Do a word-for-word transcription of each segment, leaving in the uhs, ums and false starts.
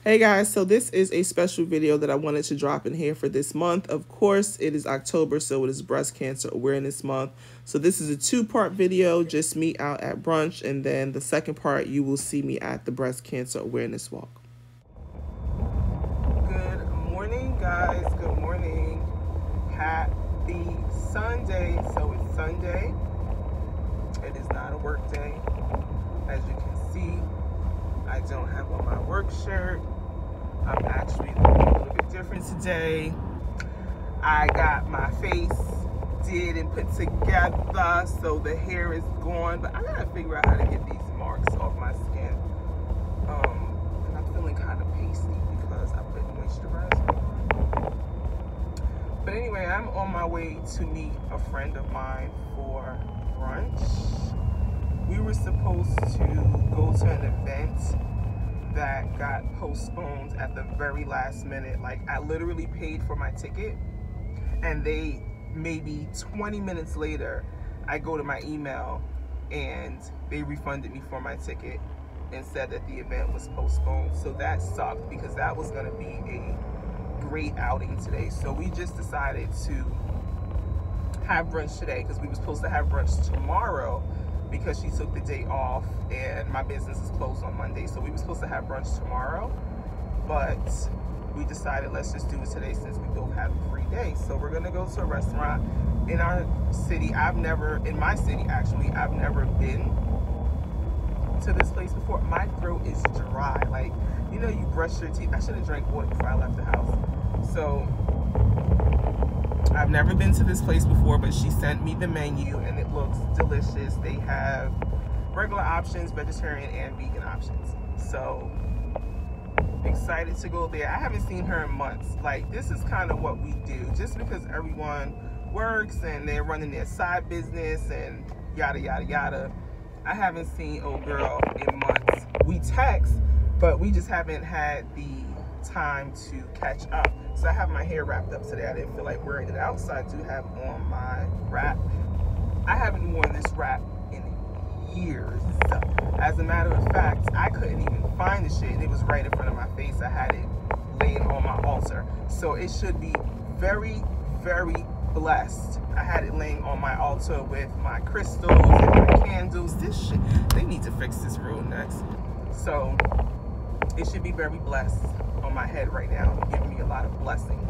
Hey guys, so this is a special video that I wanted to drop in here for this month. Of course, it is October, so it is Breast Cancer Awareness Month. So this is a two-part video, just me out at brunch, and then the second part, you will see me at the Breast Cancer Awareness Walk. Good morning, guys. Good morning. Happy Sunday. So it's Sunday. It is not a work day. As you can see, I don't have on my work shirt. I'm actually looking a little bit different today. I got my face did and put together, so the hair is gone, but I gotta figure out how to get these marks off my skin. Um, and I'm feeling kind of pasty because I put moisturizer on. But anyway, I'm on my way to meet a friend of mine for brunch. We were supposed to go to an event that got postponed at the very last minute. Like, I literally paid for my ticket, and they, maybe twenty minutes later, I go to my email and they refunded me for my ticket and said that the event was postponed. So that sucked because that was gonna be a great outing today. So we just decided to have brunch today because we were supposed to have brunch tomorrow, because she took the day off and my business is closed on Monday. So we were supposed to have brunch tomorrow, but we decided let's just do it today since we both have a free day. So we're gonna go to a restaurant in our city. I've never, in my city actually, I've never been to this place before. My throat is dry. Like, you know, you brush your teeth. I should have drank water before I left the house. So I've never been to this place before, but she sent me the menu and it looks delicious. They have regular options, vegetarian and vegan options. So excited to go there. I haven't seen her in months. Like, this is kind of what we do, just because everyone works and they're running their side business and yada yada yada. I haven't seen old girl in months. We text, but we just haven't had the time to catch up. So I have my hair wrapped up today. I didn't feel like wearing it out, so I do have on my wrap. I haven't worn this wrap in years. As a matter of fact, I couldn't even find the shit. It was right in front of my face. I had it laying on my altar. So it should be very, very blessed. I had it laying on my altar with my crystals and my candles. This shit, they need to fix this real next. So it should be very blessed on my head right now, giving me a lot of blessings.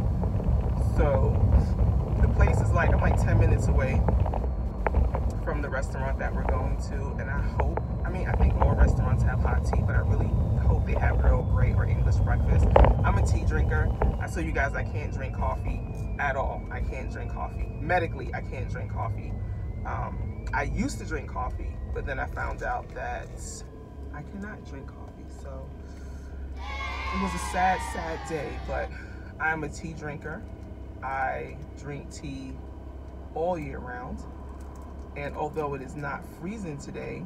So the place is like, I'm like ten minutes away from the restaurant that we're going to, and I hope, I mean, I think more restaurants have hot tea, but I really hope they have Earl Grey or English breakfast. I'm a tea drinker. I told you guys I can't drink coffee at all. I can't drink coffee. Medically, I can't drink coffee. Um, I used to drink coffee, but then I found out that I cannot drink coffee. So it was a sad, sad day, but I'm a tea drinker. I drink tea all year round. And although it is not freezing today,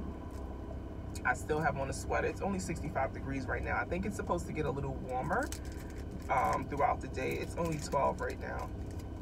I still have on a sweater. It's only sixty-five degrees right now. I think it's supposed to get a little warmer um, throughout the day. It's only twelve right now.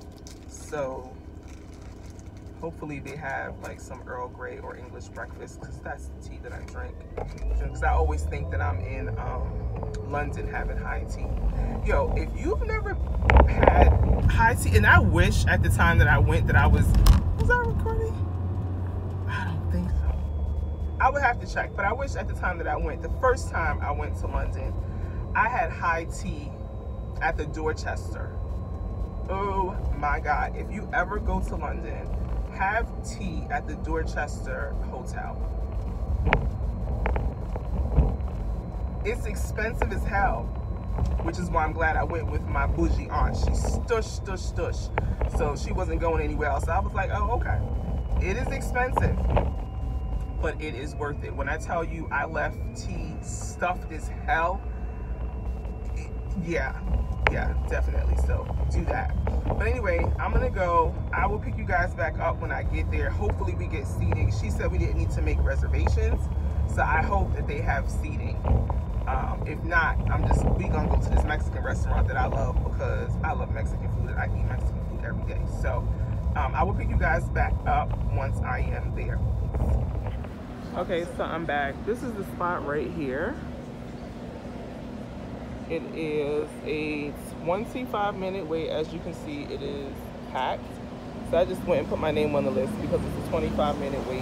So hopefully they have like some Earl Grey or English breakfast, because that's the tea that I drink. Because I always think that I'm in um, London having high tea. Yo, if you've never had high tea, and I wish at the time that I went that I was, was I recording? I don't think so. I would have to check, but I wish at the time that I went, the first time I went to London, I had high tea at the Dorchester. Oh my God. If you ever go to London, have tea at the Dorchester Hotel. It's expensive as hell, which is why I'm glad I went with my bougie aunt. She stush, stush, stush. So she wasn't going anywhere else. So I was like, oh, okay. It is expensive, but it is worth it. When I tell you I left tea stuffed as hell, it, yeah, yeah, definitely. So do that. But anyway, I'm gonna go. I will pick you guys back up when I get there. Hopefully we get seating. She said we didn't need to make reservations, so I hope that they have seating. Um, if not, I'm just, we gonna go to this Mexican restaurant that I love, because I love Mexican food and I eat Mexican food every day. So um, I will pick you guys back up once I am there. Okay, so I'm back. This is the spot right here. It is a twenty-five minute wait. As you can see, it is packed. So I just went and put my name on the list because it's a twenty-five minute wait.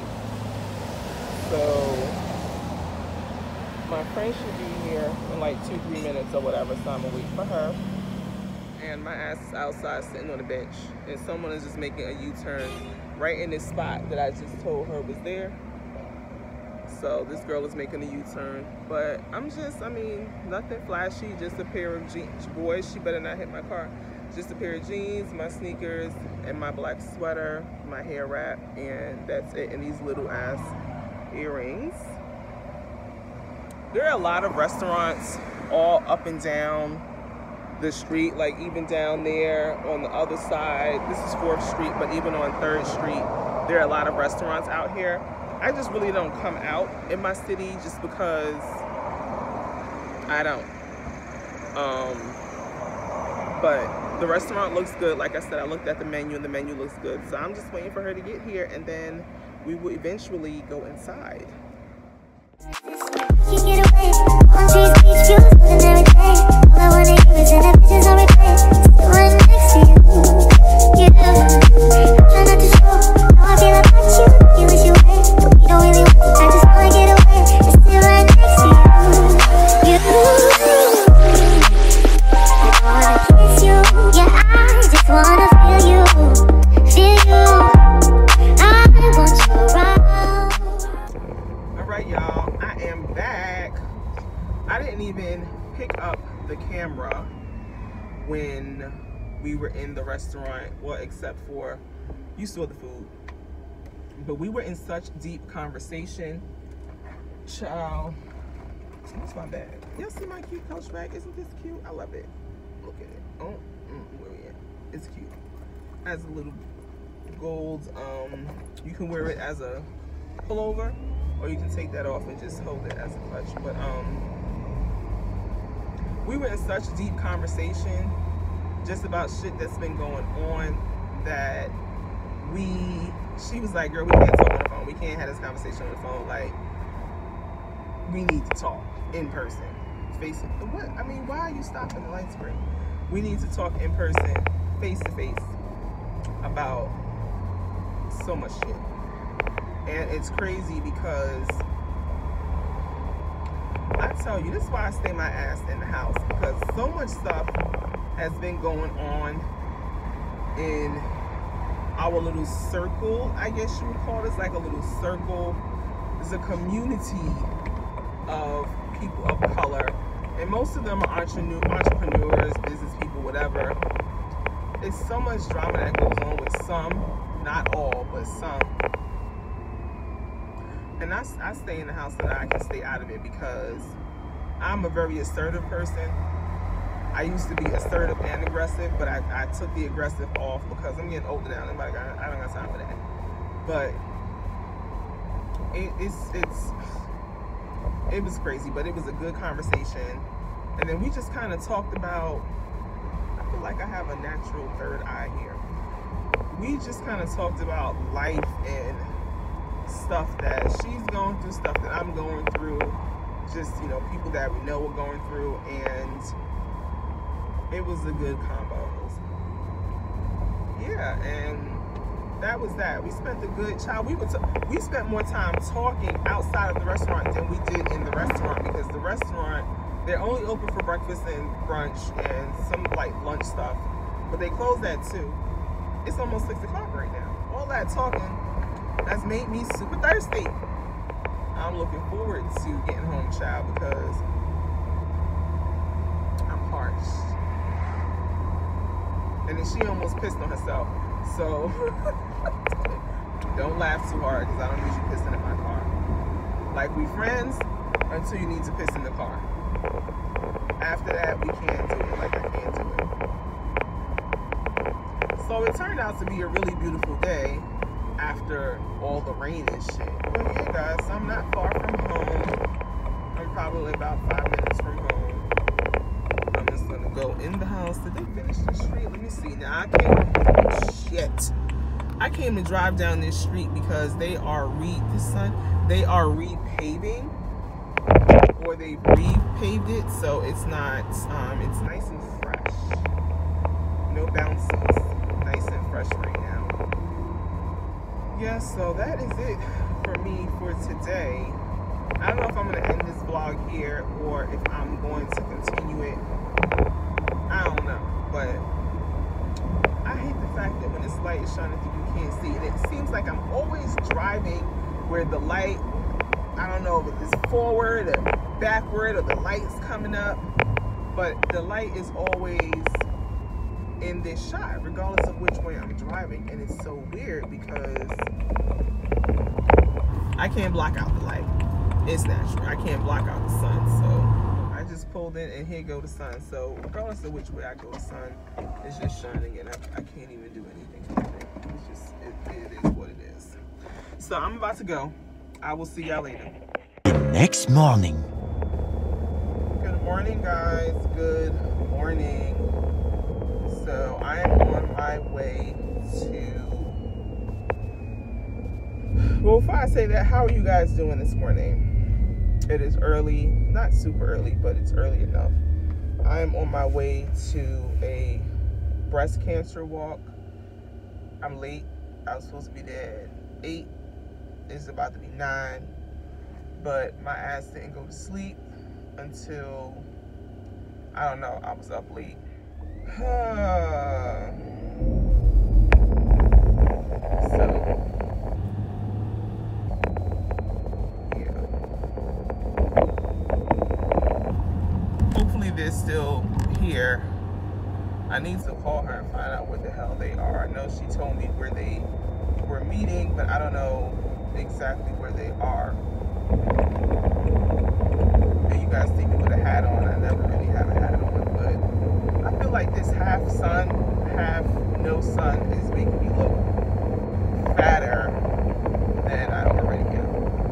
So my friend should be here in like two, three minutes or whatever. So I'm gonna wait for her. And my ass is outside sitting on the bench. And someone is just making a U-turn right in this spot that I just told her was there. So this girl is making a U-turn. But I'm just, I mean, nothing flashy, just a pair of jeans. Boys, she better not hit my car. Just a pair of jeans, my sneakers, and my black sweater, my hair wrap, and that's it. And these little ass earrings. There are a lot of restaurants all up and down the street, like even down there on the other side. This is fourth street, but even on third street, there are a lot of restaurants out here. I just really don't come out in my city just because I don't. Um, but the restaurant looks good. Like I said, I looked at the menu and the menu looks good. So I'm just waiting for her to get here and then we will eventually go inside. When we were in the restaurant, well, except for you saw the food, but we were in such deep conversation. Child, what's my bag? Y'all see my cute Coach bag? Isn't this cute? I love it. Look at it. Oh, mm, where we at? It's cute. Has a little gold. Um, you can wear it as a pullover, or you can take that off and just hold it as a clutch. But um. we were in such deep conversation just about shit that's been going on that we, she was like, girl, we can't talk on the phone. We can't have this conversation on the phone. Like, we need to talk in person. Face it. What? I mean, why are you stopping the light screen? We need to talk in person, face to face, about so much shit. And it's crazy because I tell you, this is why I stay my ass in the house, because so much stuff has been going on in our little circle, I guess you would call this, like a little circle. It's a community of people of color, and most of them are entrepreneurs, business people, whatever. It's so much drama that goes on with some, not all, but some. And I, I stay in the house so that I can stay out of it because I'm a very assertive person. I used to be assertive and aggressive, but I, I took the aggressive off because I'm getting older now. I'm like, I, I don't got time for that. But it, it's, it's, it was crazy, but it was a good conversation. And then we just kind of talked about, I feel like I have a natural third eye here. We just kind of talked about life and stuff that she's going through, stuff that I'm going through, just, you know, people that we know are going through, and it was a good combo. Yeah, and that was that. We spent a good child. We were we spent more time talking outside of the restaurant than we did in the restaurant, because the restaurant, they're only open for breakfast and brunch and some like lunch stuff, but they close at two. It's almost six o'clock right now. All that talking has made me super thirsty. I'm looking forward to getting home, child, because I'm parched. And then she almost pissed on herself. So don't laugh too hard, because I don't need you pissing in my car. Like, we friends until you need to piss in the car. After that, we can't do it. Like, I can't do it. So it turned out to be a really beautiful day after all the rain and shit. But yeah, guys, I'm not far from home. I'm probably about five minutes from home. I'm just gonna go in the house. Did they finish the street? Let me see. Now I came. Shit. I came to drive down this street because they are re. This sun. They are repaving, or or they've repaved it, so it's not, um, it's nice and fresh. No bounces, nice and fresh right now. Yeah, so that is it for me for today. I don't know if I'm going to end this vlog here or if I'm going to continue it. I don't know, but I hate the fact that when this light is shining through, you can't see it. It seems like I'm always driving where the light, I don't know if it's forward or backward or the light's coming up, but the light is always in this shot, regardless of which way I'm driving. And it's so weird because I can't block out the light. It's natural. I can't block out the sun, so I just pulled in and here go the sun. So regardless of which way I go, the sun is just shining and I, I can't even do anything with it. It's just, it, it is what it is. So I'm about to go. I will see y'all later. The next morning. Good morning, guys. Good morning. So I am on my way to, well, before I say that, how are you guys doing this morning? It is early, not super early, but it's early enough. I am on my way to a breast cancer walk. I'm late. I was supposed to be there at eight. It's about to be nine. But my ass didn't go to sleep until, I don't know, I was up late. So, they're still here. I need to call her and find out what the hell they are. I know she told me where they were meeting, but I don't know exactly where they are. And you guys see me with a hat on. I never really have a hat on, but I feel like this half sun, half no sun is making me look fatter than I already am.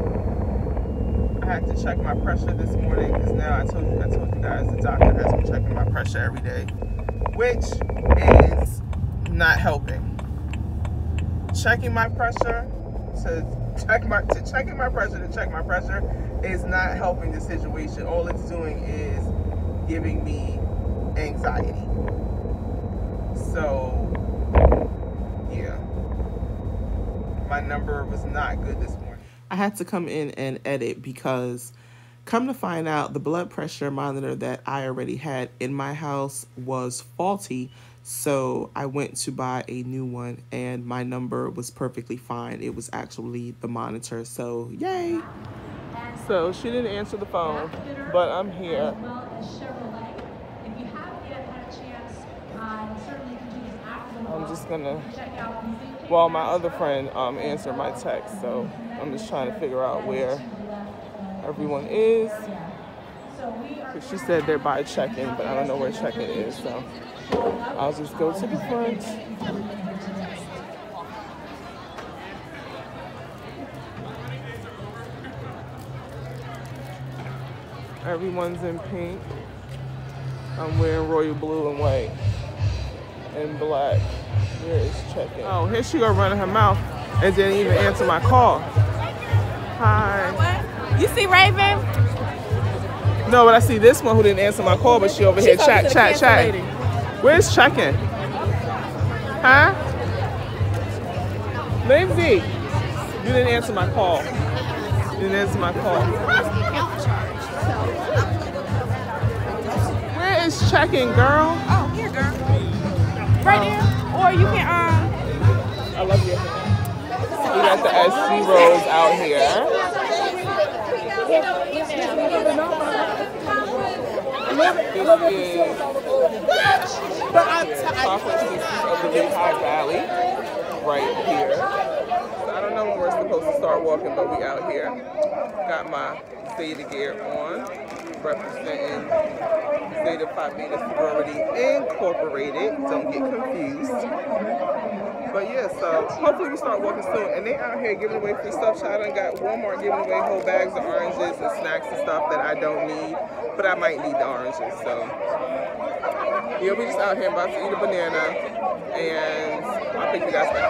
I had to check my pressure this morning because now I told you, I told you guys the doctor has me checking my pressure every day, which is not helping. Checking my pressure to check my to checking my pressure to check my pressure is not helping the situation. All it's doing is giving me anxiety. So yeah, my number was not good this morning. I had to come in and edit because come to find out the blood pressure monitor that I already had in my house was faulty. So I went to buy a new one and my number was perfectly fine. It was actually the monitor. So yay. So she didn't answer the phone, but I'm here. I'm just gonna, well, my other friend um, answered my text, so I'm just trying to figure out where everyone is. She said they're by check-in, but I don't know where check-in is, so I'll just go to the front. Everyone's in pink. I'm wearing royal blue and white and black. Where is check-in? Oh, here she go running her mouth and didn't even answer my call. Hi. What? You see Raven? No, but I see this one who didn't answer my call, but she over here chat, chat, chat. Where's check-in? Huh? Lindsay, you didn't answer my call. You didn't answer my call. Where is check-in, girl? Oh, here, girl. Right there. Or you can, um... I love you. We got the SGRhos out here. This is chocolate pieces of the Lehigh Valley right here. So I don't know when we're supposed to start walking, but we out here. Got my Zeta gear on, representing Zeta Phi Beta Sorority Incorporated. Don't get confused. But yeah, so hopefully we start walking soon. And they out here giving away free stuff. So I done got Walmart giving away whole bags of oranges and snacks and stuff that I don't need, but I might need the oranges. So yeah, we just out here about to eat a banana, and I'll pick you guys back.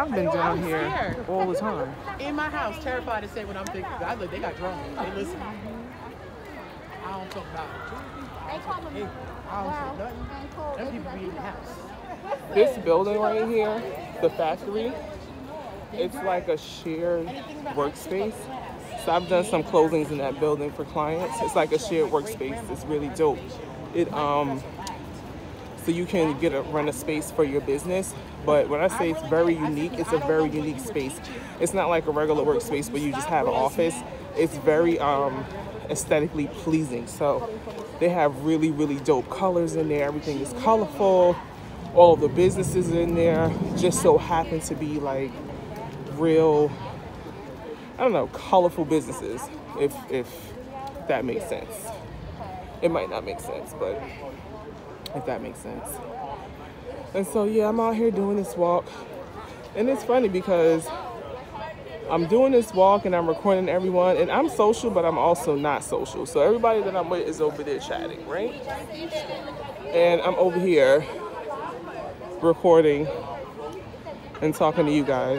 I've been down here all the time. In my house, terrified to say what I'm thinking. I look, they got drones. They listen. I don't talk about it. I don't say nothing. Them people be in the house. This building right here, the factory, it's like a shared workspace. So I've done some closings in that building for clients. It's like a shared workspace. It's really dope. It um, so you can get a rent a space for your business. But when I say it's very unique, it's a very unique space. It's not like a regular workspace where you just have an office. It's very um, aesthetically pleasing. So they have really, really dope colors in there. Everything is colorful. All of the businesses in there just so happen to be like real, I don't know, colorful businesses, if if that makes sense. It might not make sense, but if that makes sense. And so yeah, I'm out here doing this walk, and it's funny because I'm doing this walk and I'm recording everyone, and I'm social, but I'm also not social. So everybody that I'm with is over there chatting, right? And I'm over here recording and talking to you guys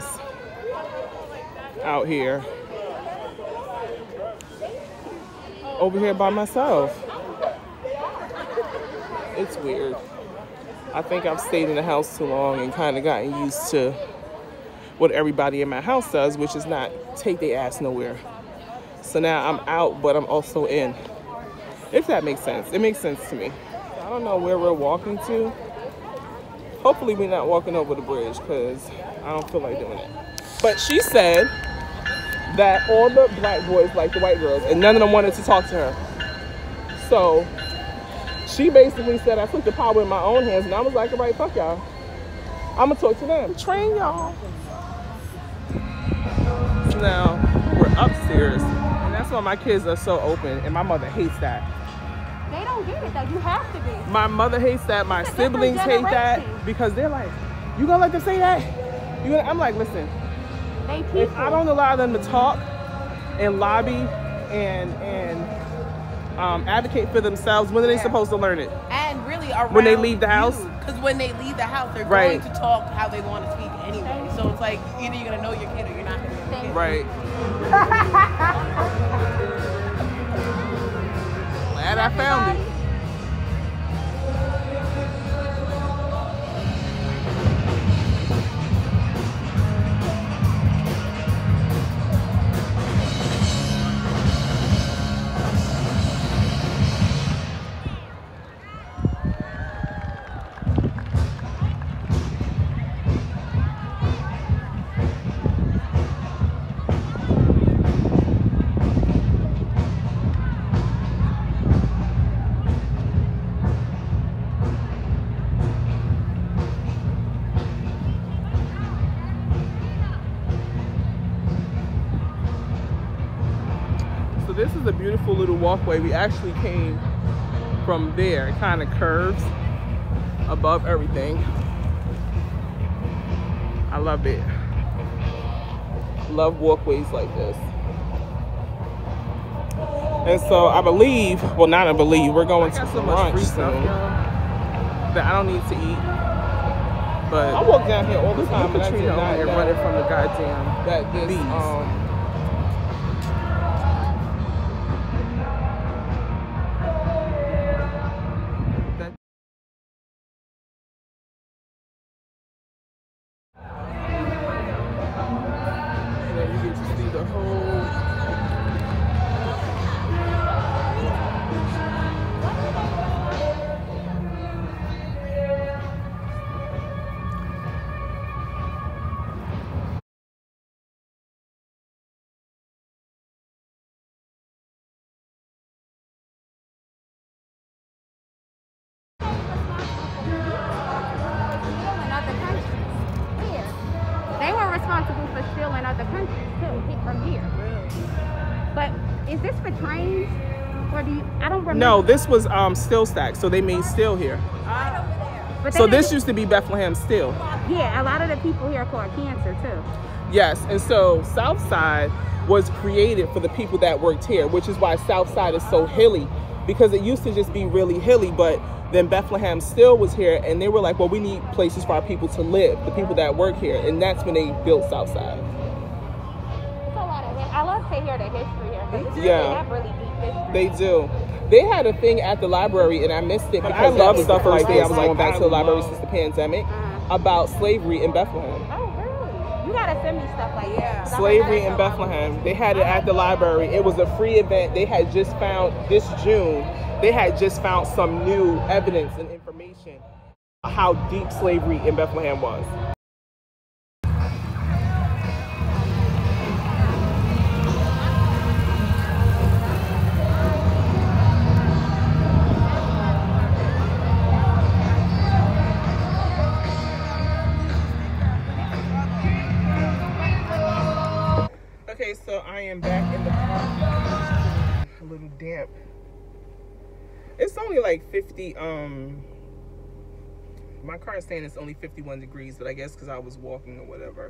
out here, over here by myself. It's weird. I think I've stayed in the house too long and kind of gotten used to what everybody in my house does, which is not take their ass nowhere. So now I'm out, but I'm also in. If that makes sense. It makes sense to me. I don't know where we're walking to. Hopefully we're not walking over the bridge because I don't feel like doing it. But she said that all the black boys like the white girls and none of them wanted to talk to her. So she basically said I took the power in my own hands, and I was like, all right, fuck y'all. I'm gonna talk to them. Train y'all. So now we're upstairs, and that's why my kids are so open, and my mother hates that. They don't get it though. You have to be. My mother hates that. My siblings hate that because they're like, you gonna let them say that? You gonna? I'm like, listen. They If I don't allow them to talk and lobby and and um, advocate for themselves, when are they Yeah. supposed to learn it? And really around When they leave the house? Because when they leave the house, they're Right. going to talk how they want to speak anyway. So it's like either you're going to know your kid or you're not going to know your kid. Right. Glad I found it. This is a beautiful little walkway. We actually came from there. It kind of curves above everything. I love it. Love walkways like this. And so I believe, well not I believe, we're going to some brunch soon that I don't need to eat. But I walk down here all the time, but I did not and running from the goddamn that this bees. um responsible for stealing other countries too, from here. But is this for trains, or do you? I don't remember. No, this was um steel stack, so they made steel here. But So this used to be Bethlehem Steel. Yeah, a lot of the people here caught cancer too. Yes, and so Southside was created for the people that worked here, which is why Southside is so hilly, because it used to just be really hilly, but then Bethlehem still was here, and they were like, well, we need places for our people to live, the people that work here, and that's when they built Southside. It's a lot of, I love to hear the history here, because Yeah. they have really deep history. They do. They had a thing at the library, and I missed it because I love stuff like this. I was going back to the library since the pandemic Uh-huh. about slavery in Bethlehem. Oh, really? You gotta send me stuff like that. Slavery in Bethlehem. They had it at the library. It was a free event. They had just found this June. They had just found some new evidence and information on how deep slavery in Bethlehem was. Okay, so I am back in the car. A little damp. It's only like fifty, um, my car is saying it's only fifty-one degrees, but I guess because I was walking or whatever.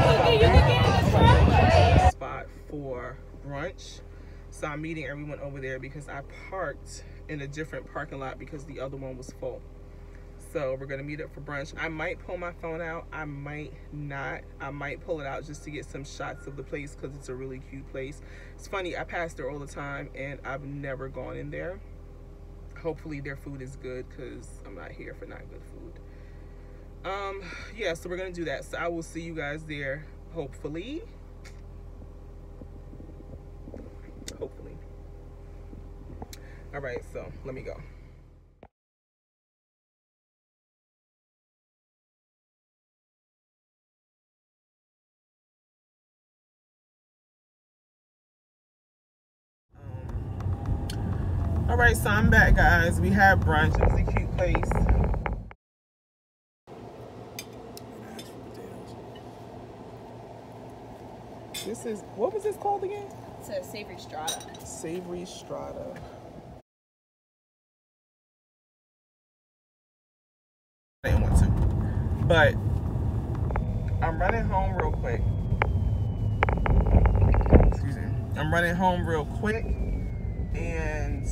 Spot for brunch. So I'm meeting everyone over there because I parked in a different parking lot because the other one was full. So we're gonna meet up for brunch. I might pull my phone out, I might not. I might pull it out just to get some shots of the place because it's a really cute place. It's funny, I pass there all the time and I've never gone in there. Hopefully their food is good because I'm not here for not good food. Um, yeah, so we're gonna do that. So I will see you guys there, hopefully. Hopefully. All right, so let me go. All right, so I'm back, guys. We had brunch. It was a cute place. This is, what was this called again? It's a savory strata. Savory strata. I didn't want to, but I'm running home real quick. Excuse me. I'm running home real quick, and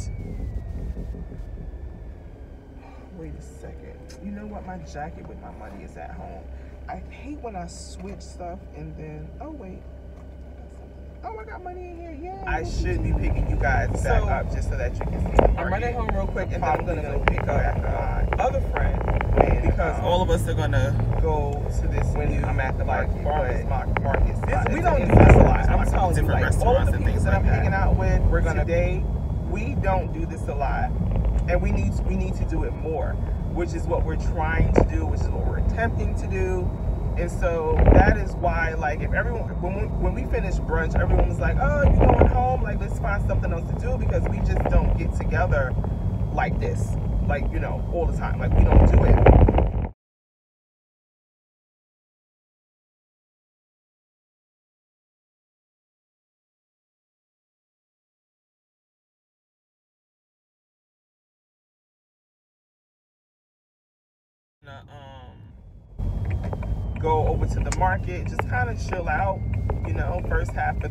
wait a second. You know what? My jacket with my money is at home. I hate when I switch stuff and then, oh wait. Oh, I got money in here, yeah. I should be picking you guys back so, up just so that you can see. I'm running home real quick and then I'm gonna go pick up my other friend because all of us are gonna go to this when new, I'm at the like farmers market. This, we don't do this a lot. I'm telling you, like all of the people that I'm like hanging out with, we're gonna today. We don't do this a lot, and we need we need to do it more, which is what we're trying to do, which is what we're attempting to do. And so that is why, like, if everyone, when we, when we finish brunch, everyone was like, oh, you going home? Like, let's find something else to do, because we just don't get together like this, like, you know, all the time. Like, we don't do it. Um, go over to the market, just kind of chill out, you know, first half of